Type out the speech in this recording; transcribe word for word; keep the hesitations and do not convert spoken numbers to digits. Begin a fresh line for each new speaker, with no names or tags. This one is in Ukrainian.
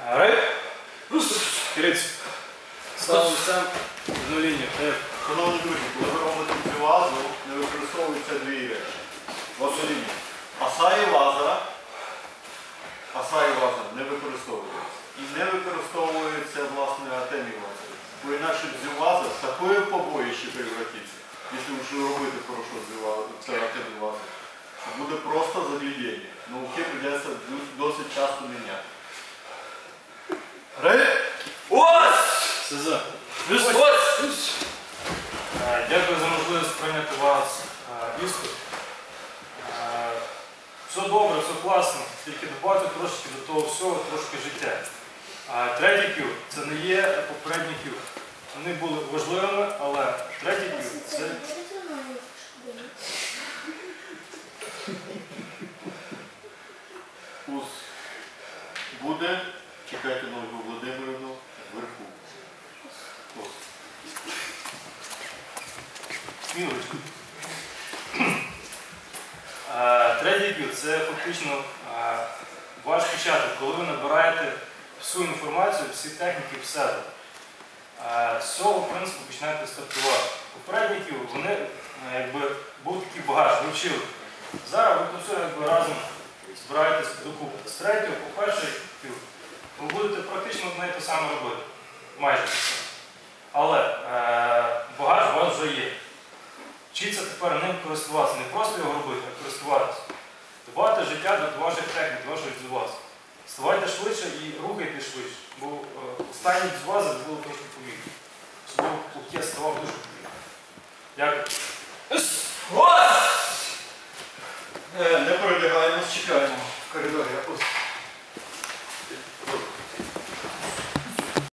Рейд. Кириць. Ставимо сам одну лінію.
Шановні друзі, коли ви робите цю вазу, не використовуються дві речі. Василіні. Аса і ваза, аса і ваза не використовуються. І не використовується, власне, атемі вази. Бо інакше цю ваза з такою побоїще превратиться, якщо вже робити хорошо це атемі вази, що буде просто заглядіння. Науки придеться досить часто міняти. Рей!
Ось! СЗ. Ось! Дякую за можливість прийняти вас іспит. Все добре, все класно, тільки додати трошки до того всього, трошки життя. Третій кюр – це не є попередній кюр. Вони були важливими, але третій кюр – це...
Ус буде, чекайте Ольгу Володимирівну, вверху. Ось.
Смілочку. Третій кюр – це фактично ваш початок, коли ви набираєте всю інформацію, всі техніки в себе. З цього принципу починаєте стартувати. Попередні кюр, вони якби, був такий багаж, ви вчили. Зараз ви тут все якби, разом збираєтесь докупи. З третього, по перший кюр, ви будете практично одне і те саме робити. Майже те саме. Але е, багаж у вас вже є. Вчіться тепер ним користуватися, не просто його робити, а користуватися. Давайте життя до ваших технік, до ваших дзваз. Ставайте швидше і рухайте швидше. Бо е, останні дзвази було трошки повільно. Особливо, я ставав дуже